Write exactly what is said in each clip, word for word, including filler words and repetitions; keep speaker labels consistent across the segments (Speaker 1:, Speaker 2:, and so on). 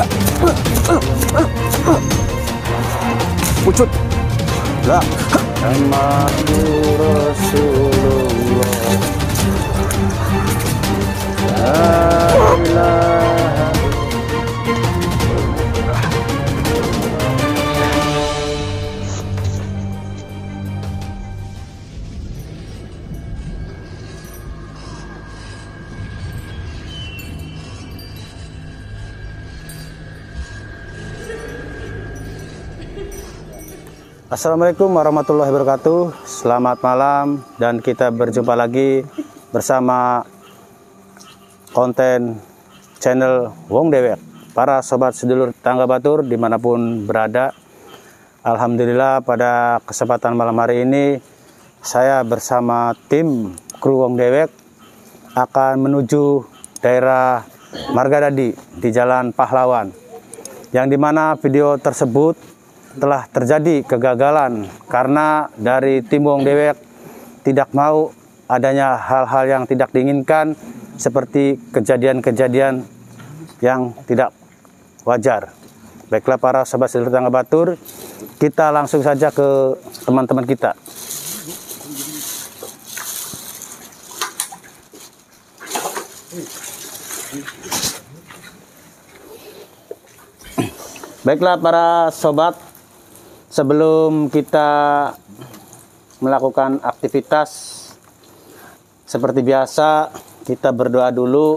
Speaker 1: Pucut. Lah, Muhammadur Rasulullah. La ilaha. Assalamualaikum warahmatullahi wabarakatuh. Selamat malam dan kita berjumpa lagi bersama konten channel Wong Dewek. Para sobat sedulur tangga batur dimanapun berada, alhamdulillah pada kesempatan malam hari ini saya bersama tim kru Wong Dewek akan menuju daerah Margadadi di Jalan Pahlawan, yang dimana video tersebut telah terjadi kegagalan karena dari tim Wong Dewek tidak mau adanya hal-hal yang tidak diinginkan seperti kejadian-kejadian yang tidak wajar. Baiklah para sobat sedulur tangga batur, kita langsung saja ke teman-teman kita. Baiklah para sobat, sebelum kita melakukan aktivitas seperti biasa, kita berdoa dulu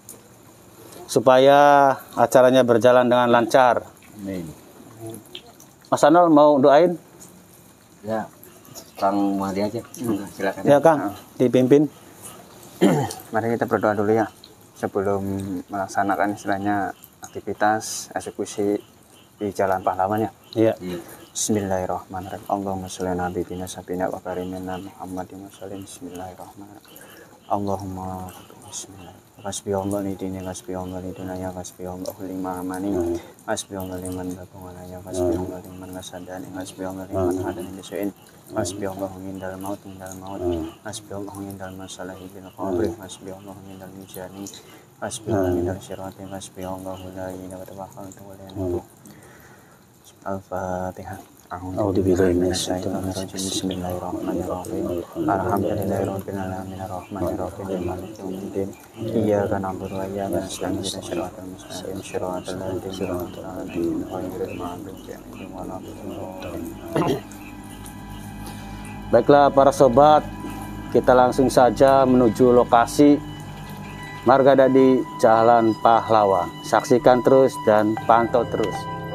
Speaker 1: supaya acaranya berjalan dengan lancar. Amin. Mas Anol mau doain?
Speaker 2: Ya, Kang Muhadi aja. Hmm. Silakan.
Speaker 1: Ya Kang, dipimpin.
Speaker 2: Mari kita berdoa dulu ya sebelum melaksanakan istilahnya aktivitas eksekusi di Jalan Pahlawan ya.
Speaker 1: Iya.
Speaker 2: Hmm. Bismillahirrahmanirrahim. Allahumma sholli ala nabiyyina sabina wa karimina Muhammadin wa sallim. Bismillahirrahmanirrahim. Allahumma bismillah. Hasbi Allah li dini, hasbi Allah li dunya, hasbi Allah lima amani, hasbi Allah liman bagongana, hasbi Allah liman nasadani, hasbi Allah liman hadani bisuin, hasbi Allah indal maut indal maut, hasbi Allah indal masalahi bil qabri, hasbi Allah indal mizani, hasbi Allah indal sirati, hasbi Allah la ilaha illa huwa. Al-Fatihah. A'udzubillahi minasyaitonir rajim. Bismillahirrahmanirrahim. Alhamdulillahirabbil alamin arrahmanirrahim maliki yaumiddin. Iyyaka na'budu wa iyyaka nasta'in ihdinas siratal mustaqim siratal ladzina an'amta 'alaihim ghairil maghdubi 'alaihim waladdallin.
Speaker 1: Baiklah para sobat, kita langsung saja menuju lokasi Margadadi Jalan Pahlawan. Saksikan terus dan pantau terus.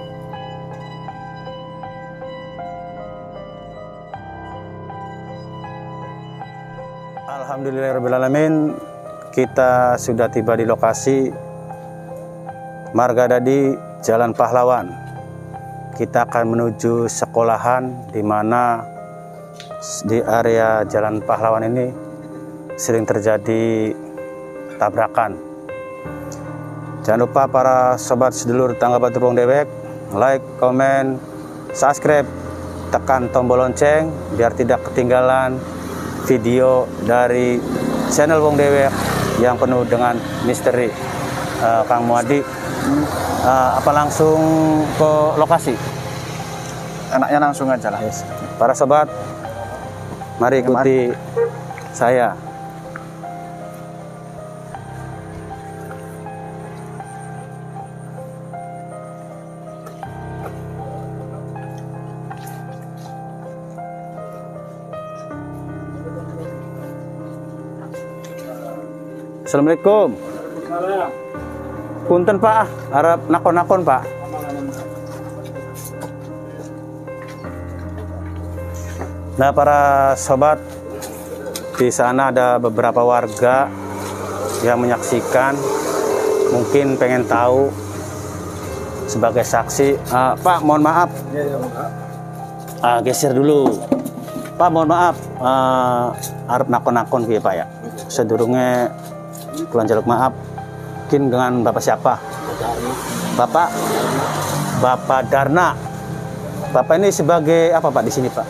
Speaker 1: Alhamdulillahirrahmanirrahim, kita sudah tiba di lokasi Margadadi Jalan Pahlawan. Kita akan menuju sekolahan di mana di area Jalan Pahlawan ini sering terjadi tabrakan. Jangan lupa para sobat sedulur tangga batur Wong Dewek, like, komen, subscribe, tekan tombol lonceng biar tidak ketinggalan video dari channel Wong Dewek yang penuh dengan misteri. uh, Kang Muhadi, uh, apa langsung ke lokasi?
Speaker 2: Enaknya langsung aja lah.
Speaker 1: Yes. Para sobat, mari ikuti saya. Assalamualaikum. Punten Pak, harap nakon-nakon Pak. Nah para sobat, di sana ada beberapa warga yang menyaksikan, mungkin pengen tahu sebagai saksi. Uh, Pak, mohon maaf. Uh, geser dulu. Pak, mohon maaf. Uh, harap nakon-nakon ya Pak ya. Sedurungnya Kulon jaluk maaf, mungkin dengan Bapak siapa? Bapak Bapak Darna. Bapak ini sebagai apa Pak di sini Pak?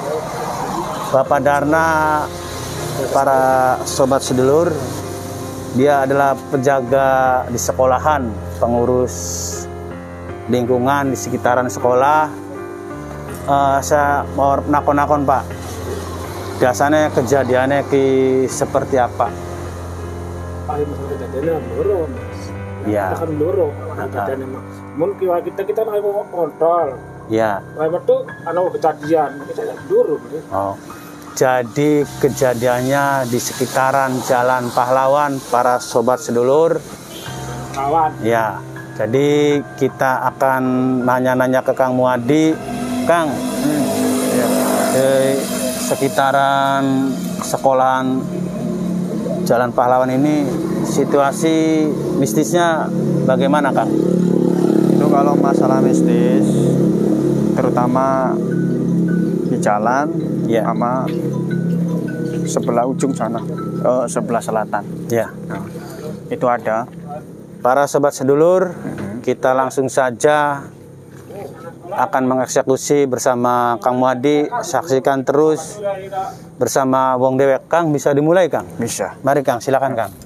Speaker 1: Bapak Darna, para sobat sedulur, dia adalah penjaga di sekolahan, pengurus lingkungan di sekitaran sekolah. Uh, saya mau nakon-nakon Pak, biasanya kejadiannya ki seperti apa?
Speaker 3: Paling masalah kejadiannya loro, Mas.
Speaker 1: Ya.
Speaker 3: Kita kan loro, kejadiannya Mas. Mungkin kita kita nak kontrol.
Speaker 1: Ya.
Speaker 3: Lalu itu anu kejadian, kita loro.
Speaker 1: Oh. Jadi kejadiannya di sekitaran Jalan Pahlawan, para sobat sedulur.
Speaker 3: Pahlawan.
Speaker 1: Ya. Jadi kita akan nanya-nanya ke Kang Muadi, Kang. Hmm. Ya. Eh, sekitaran sekolahan Jalan Pahlawan ini situasi mistisnya bagaimana, Kang?
Speaker 2: Itu kalau masalah mistis, terutama di jalan, ya, sama sebelah ujung sana, oh, sebelah selatan.
Speaker 1: Ya,
Speaker 2: nah, itu ada.
Speaker 1: Para sobat sedulur, mm-hmm. kita langsung saja akan mengeksekusi bersama Kang Muadi. Saksikan terus bersama Wong Dewek. Kang, bisa dimulai, Kang?
Speaker 2: Bisa.
Speaker 1: Mari, Kang, silakan, Kang.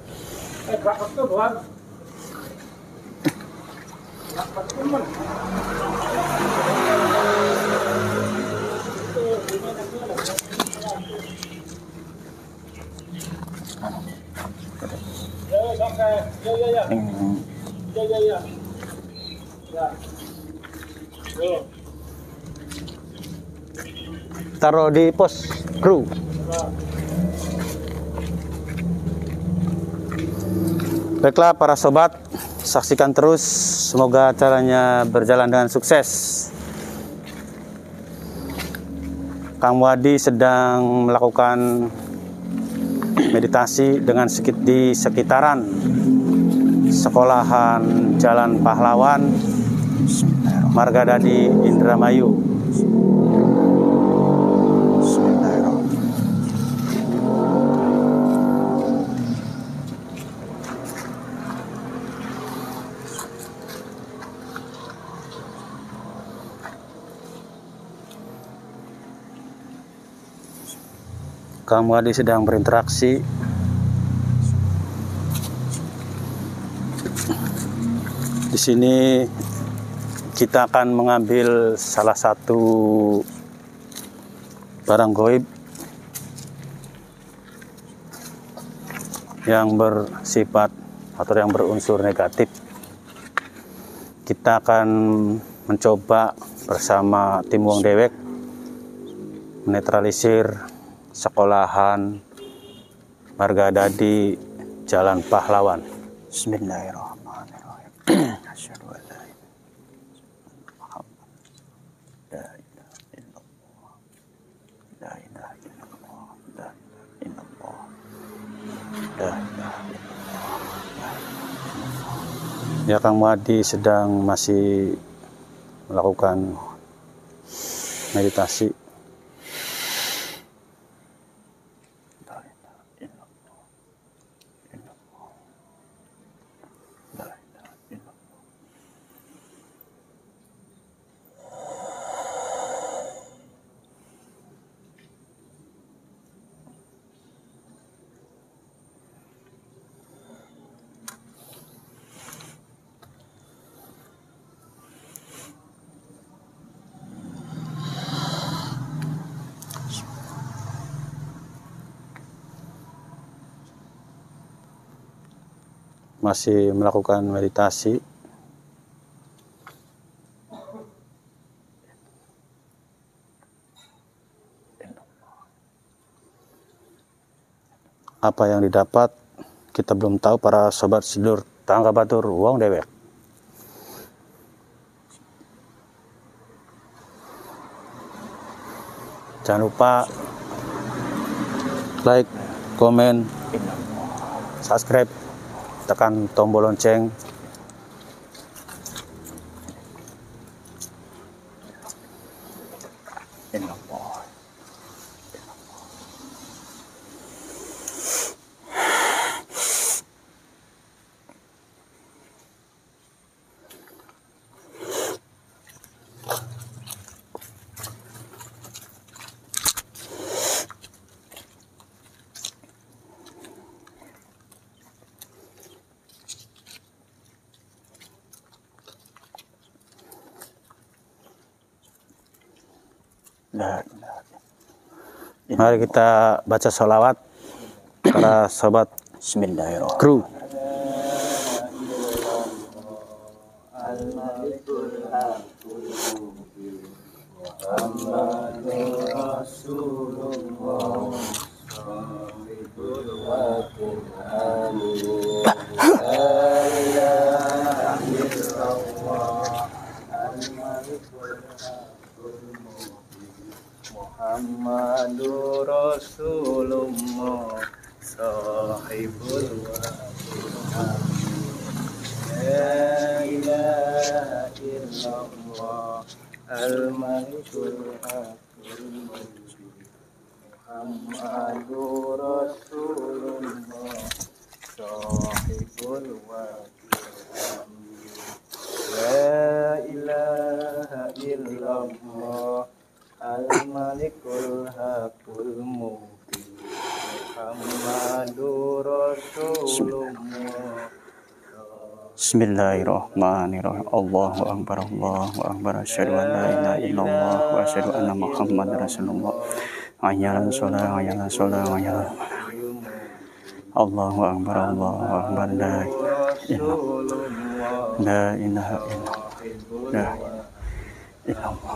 Speaker 1: Taruh di pos kru. Baiklah para sobat, saksikan terus, semoga acaranya berjalan dengan sukses. Kang Muadi sedang melakukan meditasi dengan sekit di sekitaran sekolahan Jalan Pahlawan, Margadadi, Indramayu. Kang Muadi sedang berinteraksi. Di sini kita akan mengambil salah satu barang gaib yang bersifat atau yang berunsur negatif. Kita akan mencoba bersama tim Wong Dewek menetralisir sekolahan Margadadi Jalan Pahlawan.
Speaker 2: Bismillahirrahmanirrahim. Asyhadu an la ilaha illallah. La ilaha illallah. La ilaha illallah. La ilaha illallah.
Speaker 1: Ya, Kang Muadi sedang masih melakukan meditasi. Masih melakukan meditasi. Apa yang didapat kita belum tahu para sobat sedulur Tangga Batur Wong Dewek. Jangan lupa like, komen, subscribe, tekan tombol lonceng. Mari kita baca sholawat para sobat
Speaker 2: Bismillahirrahmanirrahim.
Speaker 1: kru.
Speaker 2: Muhammadur Rasulullah sahibul waqil. La ilaha illallah al-malikul haqqul mubin. Muhammadur Rasulullah sahibul waqil. La ilaha illallah al-malikul haqqul mubin. Muhammadur Rasulullah. Bismillahirrahmanirrahim. Allahu akbar, Allahu akbar. Asyhadu an la ilaha illallah wa asyhadu anna Muhammadar Rasulullah. Hayya 'alas shalah, hayya 'alas shalah, hayya 'alas falah. Allahu akbar, Allahu akbar. La ilaha la ilaha illallah. La illallah.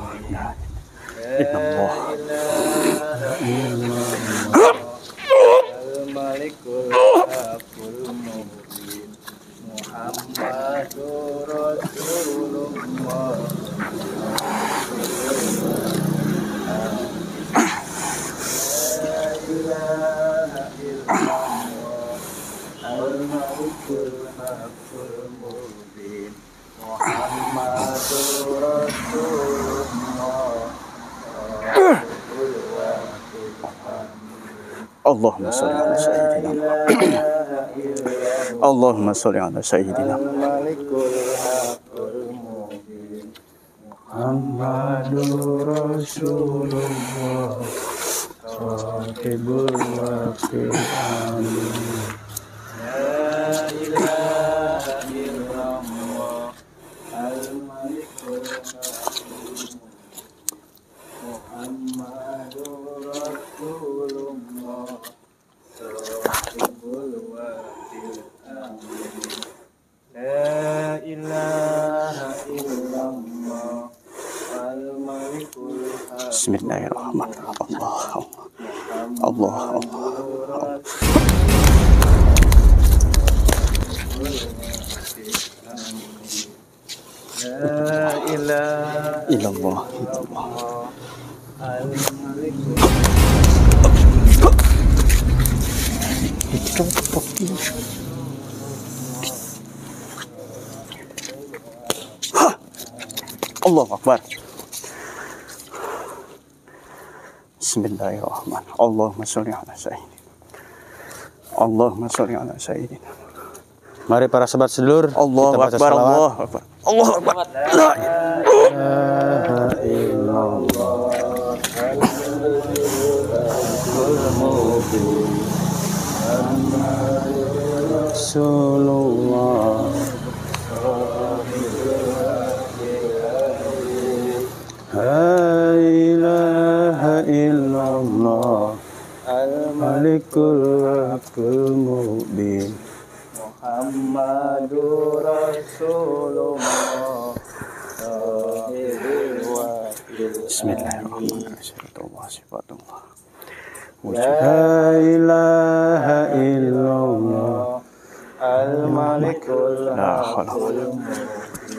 Speaker 2: La al-malikul haqqul mubin. Muhammadur Rasulullah. La ilaha illallah al-malikul haqqul mubin. Muhammadur Rasulullah. Allahumma sholli ala sayyidina Allahumma sholli ala sayyidina Muhammadur Rasulullah sahibul waqil. Amin. La ilaha illallah al-malikul haqqul Muhammadur Rasulullah sahibul waqil. Amin. La ilaha illallah al-malikul haqqul. Bismillahirrahmanirrahim. Allah Allah Allah. La ilaha illallah al-malikul. Allahu akbar. Bismillahirrahmanirrahim. Allahumma sholli ala sayyidina. Allahumma sholli ala sayyidina.
Speaker 1: Mari para sobat sedulur,
Speaker 2: Allahu
Speaker 1: kita baca
Speaker 2: akbar,
Speaker 1: sholawat.
Speaker 2: Allahu akbar. Allahu akbar. La
Speaker 1: ilaha illallah Rasulullah. La ilaha illallah al-malikul haqqul mubin.
Speaker 2: Muhammadur Rasulullah sahibul waqil. Bismillahirrahmanirrahim.
Speaker 1: La ilaha illallah
Speaker 2: al-malikul haqqul mubin.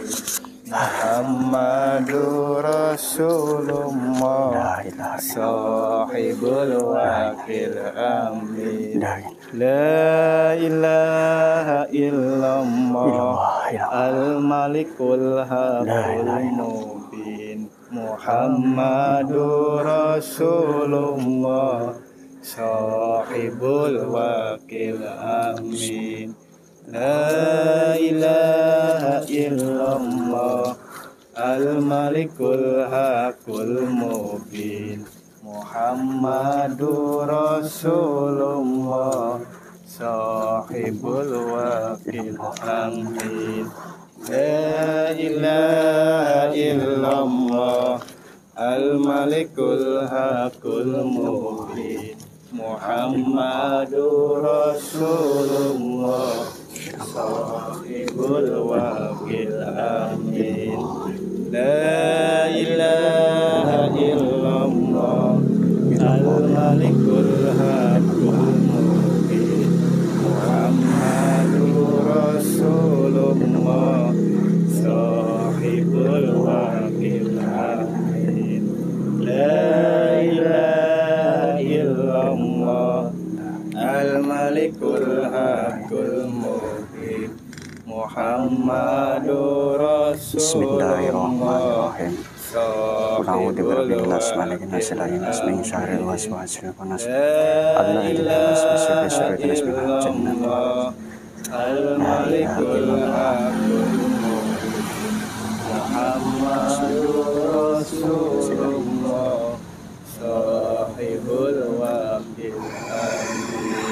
Speaker 2: Muhammadur Rasulullah sahibul waqil. Amin. La ilaha illallah al-malikul haqqul mubin. Muhammadur Rasulullah sahibul waqil. Amin. La ilaha illallah al-malikul haqqul mubin. Muhammadur Rasulullah sahibul waqil. Amin. La ilaha illallah
Speaker 1: Al-Malikul Hakul Mubin Muhammadur Rasulullah Sahibul Wakil Amin. La ilaha illallah Al-Malikul Hakul Mubin Muhammadur Rasulullah Sahibul Wakil Amin. La ilaha illallah Al-Malikul Hakul Mubin Muhammadur Rasulullah.
Speaker 2: Bismillahirrahmanirrahim. A'udzu billahi minasyaitonir rajim. Bismillahirrahmanirrahim.
Speaker 1: Al-Malikul Hakul Mubin Muhammadur Rasulullah Sahibul Wakil Amin.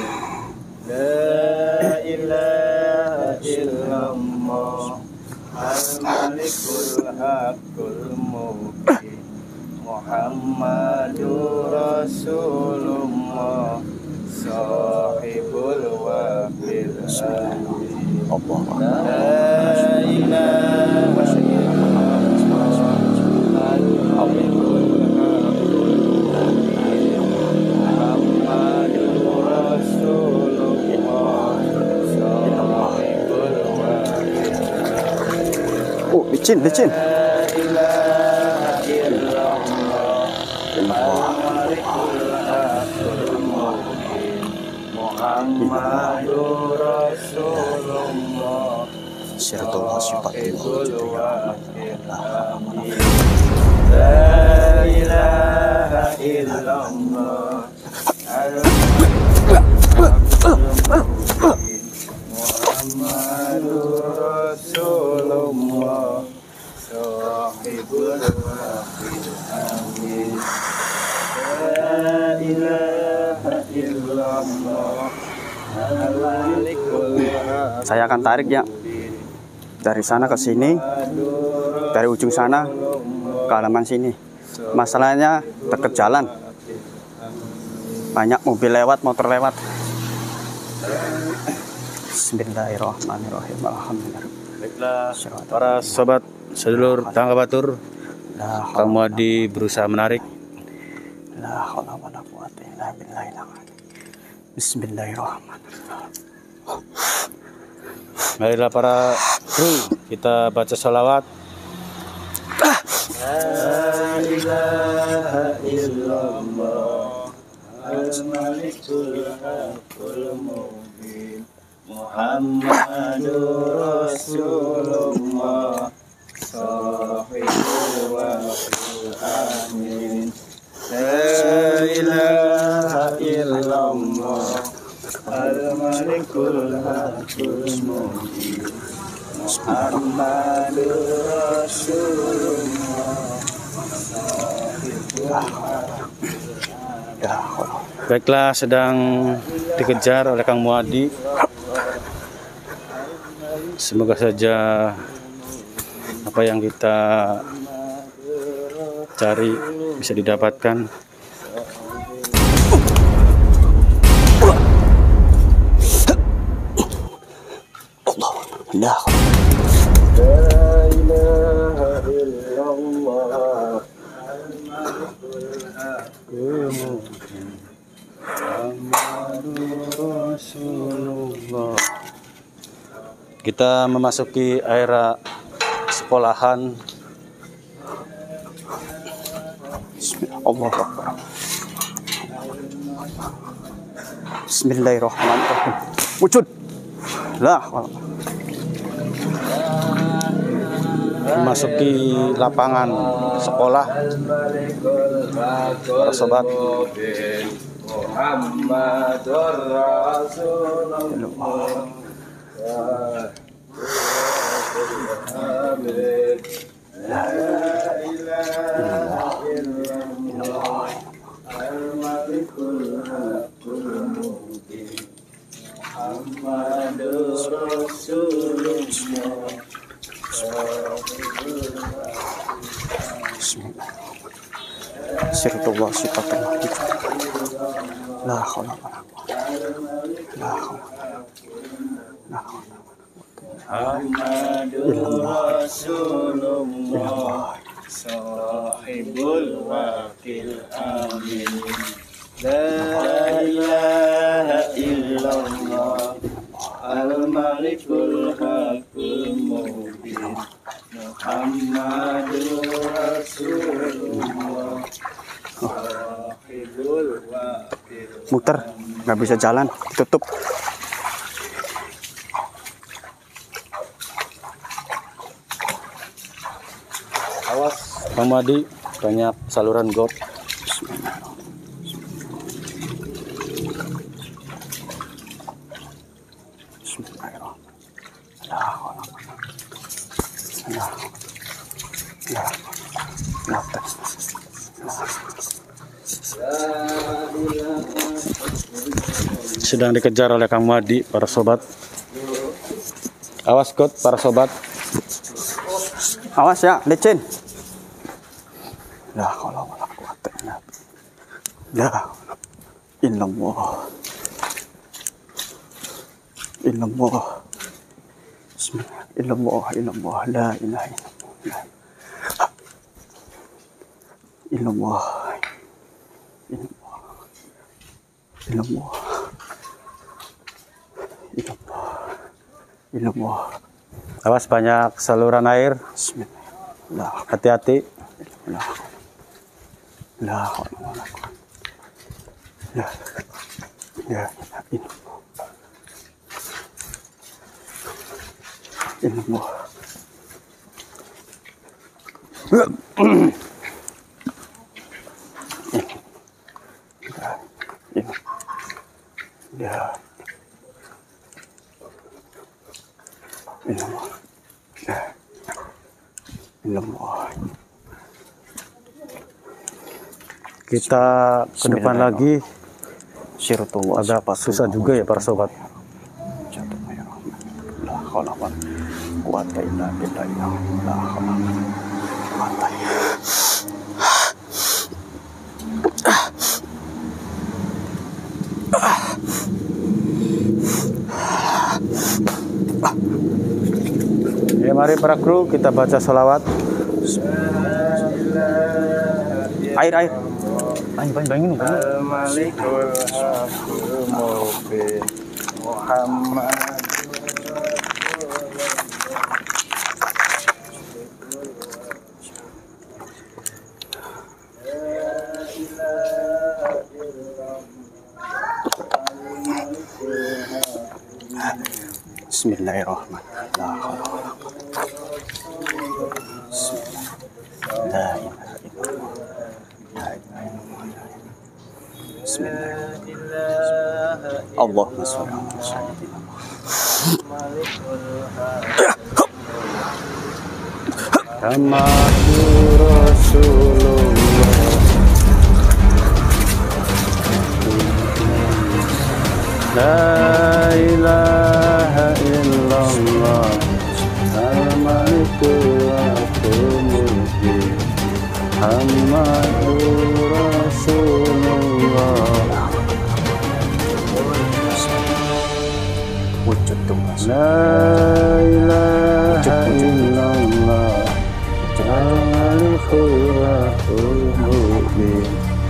Speaker 1: La ilaha illallah Al-Malikul Hakul Mubin Muhammadur Rasulullah Sahibul Wakil Amin. La ilaha illallah Al-Malikul Hakul Mubin Muhammadur Rasulullah Sahibul Wakil Amin.
Speaker 2: Oh, licin, licin.
Speaker 1: Muhammadur Rasulullah
Speaker 2: Syiratullah sifatullah.
Speaker 1: La ilaha illallah Muhammadur Rasulullah Sahibul Wakil Amin. La ilaha illallah Al-Malikul Hakul.
Speaker 2: Saya akan tarik ya dari sana ke sini, dari ujung sana ke halaman sini. Masalahnya dekat jalan, banyak mobil lewat, motor lewat. Bismillahirrahmanirrahim. Alhamdulillah.
Speaker 1: Baiklah, para sobat sedulur tangga batur, Kang Muadi berusaha menarik.
Speaker 2: La haula wala quwwata illa billah. Bismillahirrahmanirrahim.
Speaker 1: Marilah para kru, kita baca salawat. La ilaha illallah Al-Malikul Hakul Mubin Muhammadur Rasulullah Sahibul Wakil Amin. La ilaha illallah Al-Malikul Hakul Mubin Muhammadur Rasulullah Sahibul Wakil Amin. Baiklah, sedang dikejar oleh Kang Muadi. Semoga saja apa yang kita cari bisa didapatkan.
Speaker 2: Allah.
Speaker 1: La ilaha illallah Al-Malikul Hakul Mubin Muhammadur Rasulullah. Kita memasuki area sekolahan.
Speaker 2: Allah Akbar. Bismillahirrahmanirrahim. Wujud. Lah.
Speaker 1: Memasuki lapangan sekolah. Para sobat, Muhammadur Rasulullah. Amin. La ilaha illallah Al-Malikul Hakul Mubin Muhammadur Rasulullah.
Speaker 2: Sirtullah sifatullah kita. La haula wala quwwata. La haula. La haula.
Speaker 4: Muhammadur Rasulullah sahibul wakil amin. La ilaha illallah al-malikul hakul mubin. Muhammadur Rasulullah sahibul wakil.
Speaker 2: Muter, nggak bisa jalan, ditutup.
Speaker 1: Awas, Bang Madi, banyak saluran got. Sedang dikejar oleh Kang Madi, para sobat. Awas got, para sobat.
Speaker 2: Awas ya, licin. La haula wala quwwata illa billah. La illallah. Illallah. Bismillah. Illallah, illallah, la ilaha illallah. Illallah. Illallah. Illallah. Illallah. Illallah.
Speaker 1: Awas, banyak saluran air.
Speaker 2: Bismillah.
Speaker 1: Hati-hati.
Speaker 2: La la haula wala quwwata. La la illallah. Illallah. Ya. Illallah. Ya. Illallah.
Speaker 1: Kita ke depan lagi.
Speaker 2: Sirtullah
Speaker 1: Agak susah juga ya para sobat.
Speaker 2: Jatuh ya Rahman. La haula wala quwwata illa billah. La haula wala quwwata.
Speaker 1: Ya, mari para kru, kita baca salawat.
Speaker 2: Air air. Ayo banyak banyak minum.
Speaker 4: Al-malikul hakul mubin. Muhammad
Speaker 2: Bismillahirrahmanirrahim. La haula wala quwwata. Bismillah. La ilaha illallah. La ilaha illallah. Bismillah. Allahumma shalli ala sayyidina
Speaker 1: Muhammadur Rasulullah. La ilaha illallah al-malikul hakul mubin. Muhammadur Rasulullah.
Speaker 2: wujud Tuhan.
Speaker 1: La ilaha illallah al-malikul hakul mubin.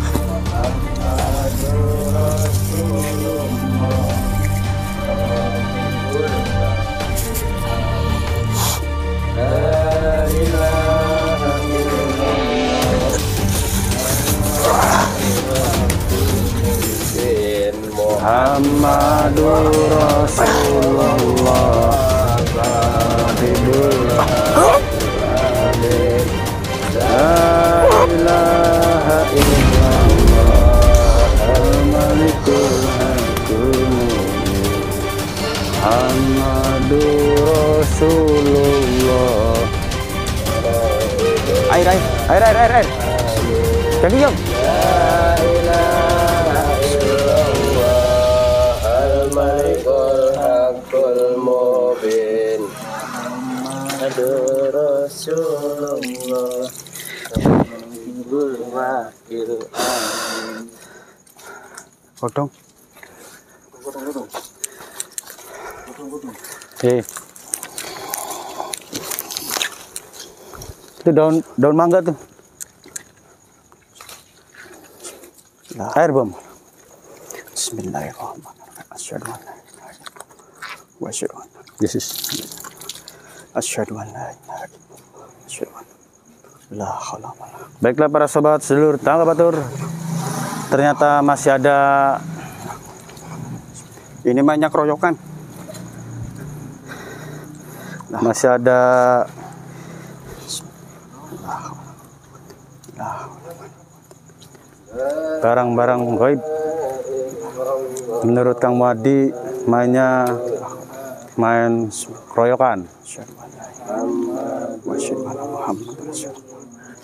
Speaker 1: Muhammadur Rasulullah Habibul Alamin. La ilaha illallah al-malikul hakul mubin. Muhammadur Rasulullah.
Speaker 2: Air air air air air air. Kaki jom.
Speaker 4: Al-malikul hakul mubin. Muhammadur Rasulullah Samiul wakil. Amin.
Speaker 2: Godong.
Speaker 1: Oke. Itu daun daun mangga tuh.
Speaker 2: Nah.
Speaker 1: Air bom.
Speaker 2: Bismillahirrahmanirrahim. Asyhadu an la ilaha illallah wa asyhadu anna
Speaker 1: Yesus.
Speaker 2: asyhadu an la ilaha illallah. Asyhadu an la haula wa la
Speaker 1: Baiklah para sobat sedulur Tangga Batur. Ternyata masih ada
Speaker 2: ini banyak keroyokan.
Speaker 1: masih ada barang-barang gaib. Menurut Kang Muadi mainnya main keroyokan.
Speaker 2: Asyhadu an la ilaha illallah wa asyhadu anna Muhammadar Rasulullah.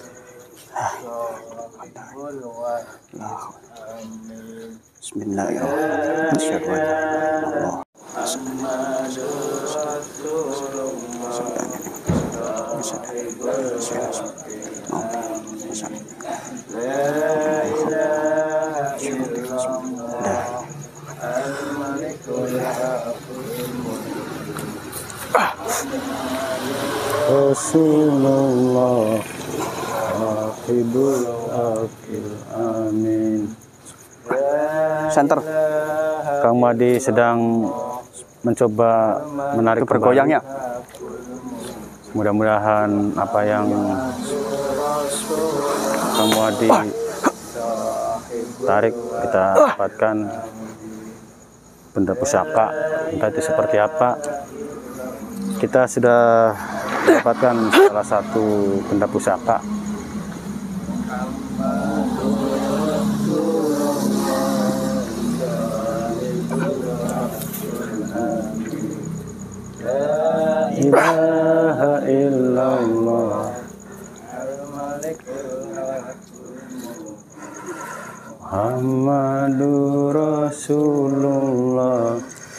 Speaker 2: Bismillahirrahmanirrahim. Asyhadu an la ilaha illallah.
Speaker 1: Rasulullah Wahibul Akil. Amin.
Speaker 2: Center
Speaker 1: Kang Madi sedang mencoba menarik
Speaker 2: bergoyangnya.
Speaker 1: Mudah-mudahan apa yang Kang Madi tarik kita dapatkan benda pusaka, entah itu seperti apa. Kita sudah dapatkan salah satu benda pusaka. La ilaha illallah Muhammadur Rasulullah.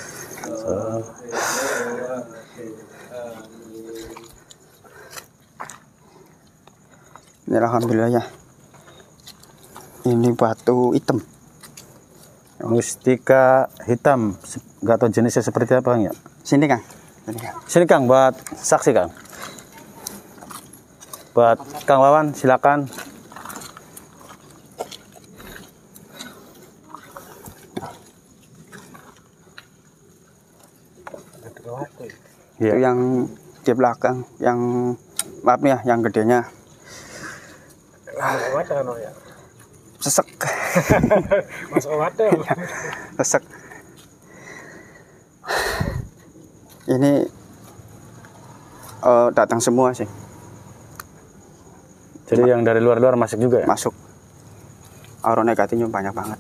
Speaker 2: Ini alhamdulillah ya. Ini batu hitam.
Speaker 1: Mustika hitam, nggak tahu jenisnya seperti apa ya.
Speaker 2: Sini Kang. Sini Kang.
Speaker 1: Sini Kang, buat saksi Kang. Buat Kang Wawan, silakan.
Speaker 2: Itu
Speaker 1: Ya.
Speaker 2: yang di belakang, yang maaf nih ya, yang gedenya. Sesek.
Speaker 3: Masuk wadah.
Speaker 2: Sesek. Ini uh, datang semua sih.
Speaker 1: Jadi yang dari luar-luar masuk juga ya?
Speaker 2: Masuk. Aura negatifnya banyak banget.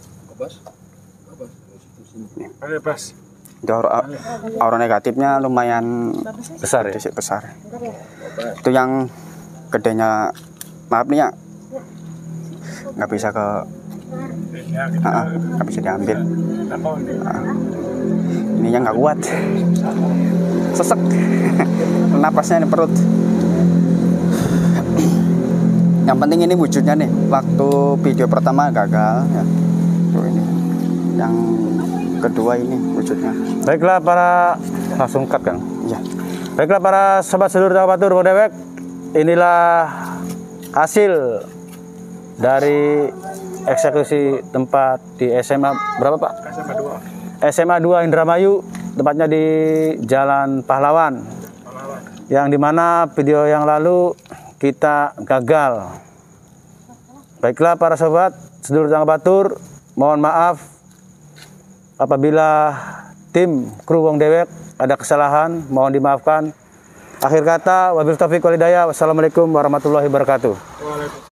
Speaker 3: Ayo, Bas.
Speaker 2: Itu aura, aura negatifnya lumayan
Speaker 1: Besar ya?
Speaker 2: besar. Itu yang gedenya, maaf nih ya, nggak bisa ke, uh, nggak bisa diambil. Uh, ininya nggak kuat, sesek, napasnya di perut. Yang penting ini wujudnya nih. Waktu video pertama gagal, ya. Tuh ini. Yang kedua ini wujudnya.
Speaker 1: Baiklah para langsung cut Kang.
Speaker 2: Ya.
Speaker 1: Baiklah para sobat sedulur Tangga Batur Bodewek, inilah hasil dari eksekusi tempat di S M A berapa Pak?
Speaker 3: S M A dua.
Speaker 1: S M A dua Indramayu, tepatnya di Jalan Pahlawan. Yang dimana video yang lalu kita gagal. Baiklah para sobat sedulur Tangga Batur, mohon maaf apabila tim kru Wong Dewek ada kesalahan, mohon dimaafkan. Akhir kata, wabil taufiq wal hidayah. Wassalamualaikum warahmatullahi wabarakatuh.